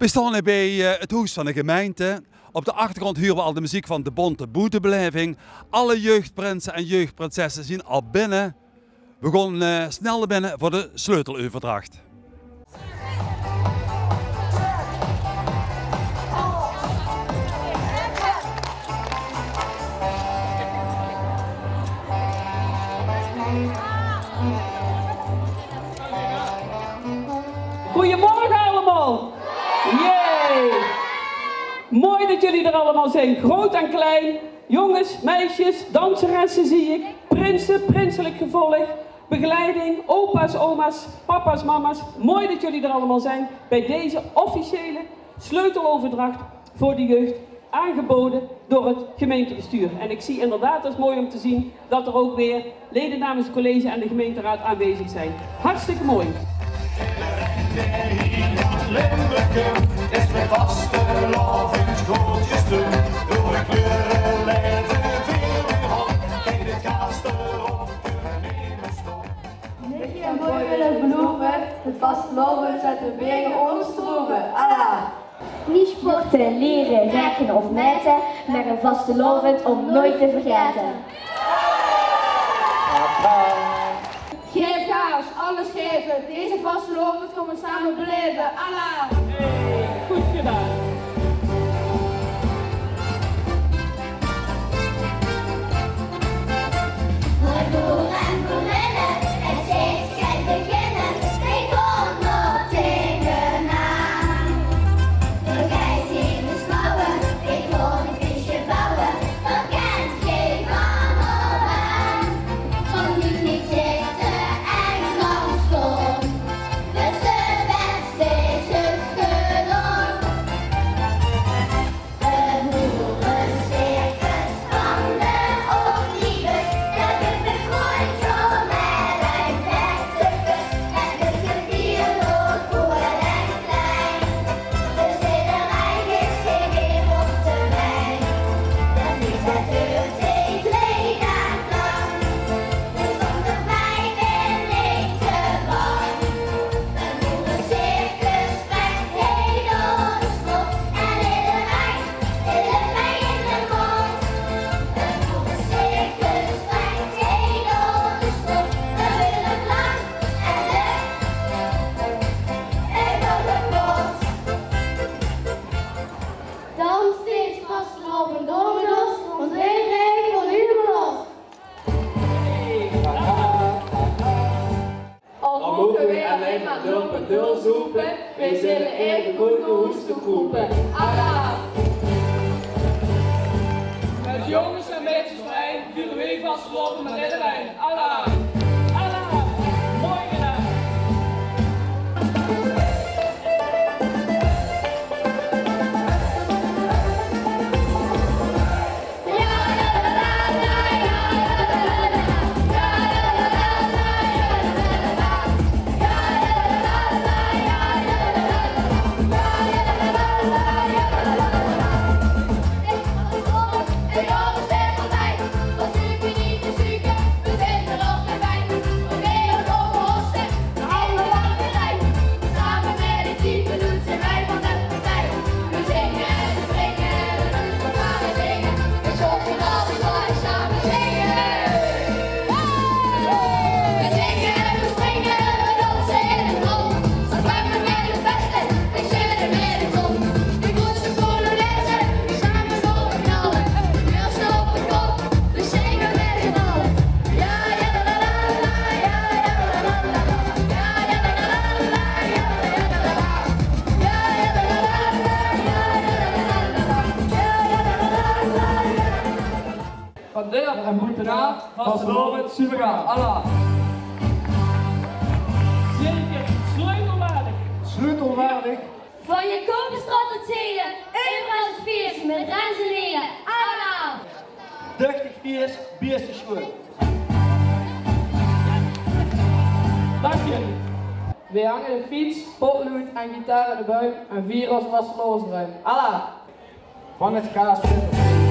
We staan bij het huis van de gemeente. Op de achtergrond huren we al de muziek van de Bonte Boetebeleving. Alle jeugdprinsen en jeugdprinsessen zien al binnen. We gaan snel naar binnen voor de sleuteloverdracht. Goedemorgen allemaal! Yay! Mooi dat jullie er allemaal zijn, groot en klein. Jongens, meisjes, danseressen zie ik, prinsen, prinselijk gevolg, begeleiding, opa's, oma's, papa's, mama's. Mooi dat jullie er allemaal zijn bij deze officiële sleuteloverdracht voor de jeugd, aangeboden door het gemeentebestuur. En ik zie inderdaad, dat is mooi om te zien, dat er ook weer leden namens het college en de gemeenteraad aanwezig zijn. Hartstikke mooi. Is mijn vastelovensgoedjes door de kleuren leven veel in hand. Kijk, dit gaast erop, nemen stop. Nicky en Boy willen beloven, het vasteloven zetten wegen ons stroven. Allah! Niet sporten, leren, rekenen of meten, maar een vastelovend om nooit te vergeten. Geef gas, alles geven, deze vastelovend komen samen beleven. Allah! Hey, goed gedaan. Boeren en boerinnen, en steeds geld beginnen, ik kom nog tegenaan. De geit in de schouwen, ik wil een visje bouwen, dat kent geen van op aan. Van nu niet zitten en lang stond, dus de beste is het gedaan. De boerencircus van de oplievers, dat ik me gooi zo met een vettekes. En de gevier loopt boer en klein, de zitterij is geen meer op termijn. Dat is het uurtijd leeg en lang, dus zonder mij ben ik te bang. Een boerencircus trekt heel door de strot en iedereen wil mij in de mond. Een boerencircus trekt heel door de strot, we willen lang en leuk en op de pot. Dan steeds vasteloven domino's, want wij krijgen van helemaal los. Al moeten wij alleen maar dul zoeken, wij zullen even goed de hoesten groepen. Allah! Met jongens en meisjes vrij vieren wij vasteloven met iedereen. Allah! Allah! Mooi gedaan! De jongens zijn voorbij, wat zoek je niet te zoeken, we zijn er nog bij. We willen overhosten, de hele lange rij. Samen met het team doen zijn wij van de partij. We zingen en we springen en we doen spontaan dingen. We zorgen dat we nooit samen zingen. We zingen en we springen en we dansen in het rond. Zo zwemmen met het beste, ik schudden met de zon. Ik moest de polonaise, die samen lopen knallen. Heel snel op de kop, we zingen met z'n allen. Ja, ja, la la la la, ja, ja, la la la la. Ja, ja, la la la la, ja, ja, la la la. Ja, ja, la la la la, ja, ja, la la la. Ja, ja, la la la la, ja. Van deur en boetenaar, vastelovend, supergaaf. Allah! Zeker, sleutelwaardig. Sleutelwaardig. Van je Koperstraat tot Zeden, overal spiers met ranselingen. Allemaal! 30 viers, bierste schoen. Dank jullie. We hangen de fiets, potlood en gitaar in de buik en vieren ons vastelovensruim. Allah! Van het gaas